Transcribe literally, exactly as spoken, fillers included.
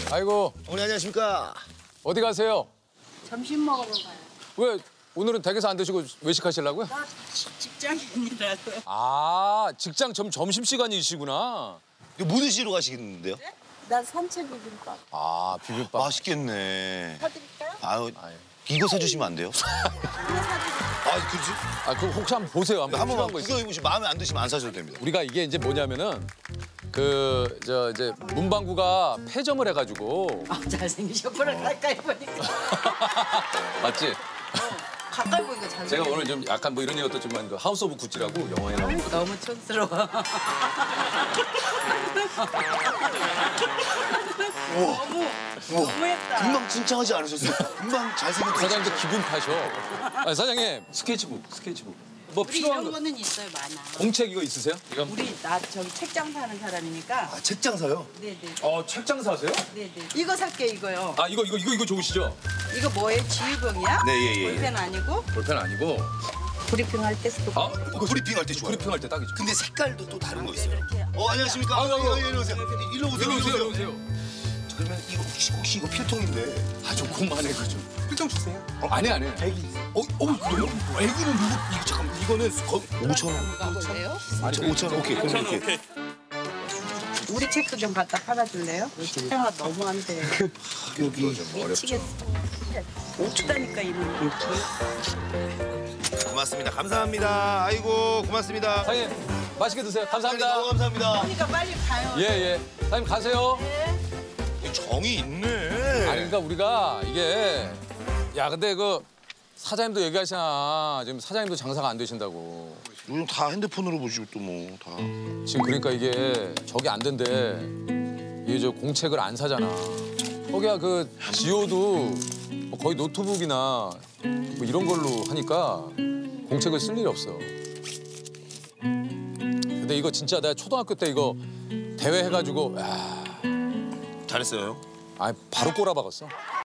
아이고, 어머니 안녕하십니까? 어디 가세요? 점심 먹으러 가요. 왜 오늘은 댁에서 안 드시고 외식하시려고요? 나 직장인이라서. 아, 직장 점, 점심시간이시구나. 이거 뭐 드시러 가시겠는데요? 나 산채 비빔밥. 아, 비빔밥. 맛있겠네. 사드릴까요? 아유, 아유. 이거 사주시면 안 돼요? 하나 사드릴까요? 아, 그러지? 아, 그럼 혹시 한번 보세요. 한번 한번 필요한 거 있어요. 구경해보시면 마음에 안 드시면 안 사셔도 됩니다. 우리가 이게 이제 뭐냐면은 그 저 이제 문방구가 폐점을 해가지고 아, 잘생기셨구나. 가까이 보니까. 맞지? 가까이 보니까 잘생겼어. 제가 오늘 좀 약간 뭐 이런 것도 좀 그 하우스 오브 구찌라고 영화에 나오는 거. 너무 촌스러워. 너무, 너무했다. 금방 칭찬하지 않으셨어요? 금방 잘생겼다. 사장님도 기분 파셔. 아, 사장님 스케치북, 스케치북. 뭐 우리 필요한 이런 거 거는 있어요, 많아. 공책 이거 있으세요? 이거 우리 나 저기 책장 사는 사람이니까. 아, 책장 사요? 네네. 어 책장 사세요? 네네. 이거 살게 이거요. 아 이거 이거 이거 이거 좋으시죠? 이거 뭐예요? 지우병이야? 네, 예, 예, 예. 볼펜 아니고? 볼펜 아니고. 브리핑 할 때 쓰고. 아 이거 브리핑 할 때 좋아요. 브리핑 할 때 딱이죠. 근데 색깔도 또 다른 거 있어요. 이렇게. 어, 안녕하십니까? 아, 아유, 아유, 예, 일로 오세요. 일로 오세요. 일로 오세요, 일로 일로 오세요. 오세요. 그러면 이거 혹시, 혹시 이거 필통인데. 아 좀 그만해 그 좀. 필통 주세요. 어, 아니 아니. 애기 있어요. 어, 어, 그래요? 애기는 이거, 이거 잠깐만. 이거는 오천 원. 가볼래요? 오천 원. 오케이, 그럼 이렇게. 우리 책도 좀 갖다 팔아줄래요? 책장아 너무 안 돼. 여기. 미치겠어. 오초다니까 이놈. 고맙습니다. 감사합니다. 아이고, 고맙습니다. 사장님 맛있게 드세요. 감사합니다. 너무 감사합니다. 그러니까 빨리 가요. 예 예. 사장님 가세요. 정이 있네. 아니 그러니까 우리가 이게 야 근데 그 사장님도 얘기하시나 지금 사장님도 장사가 안 되신다고. 요즘 다 핸드폰으로 보시고 또 뭐 다. 지금 그러니까 이게 저기 안 된대. 이게 저 공책을 안 사잖아. 거기야 그 지오도 뭐 거의 노트북이나 뭐 이런 걸로 하니까 공책을 쓸 일이 없어. 근데 이거 진짜 내가 초등학교 때 이거 대회 해가지고 야, 잘했어요. 아 바로 꼬라박았어.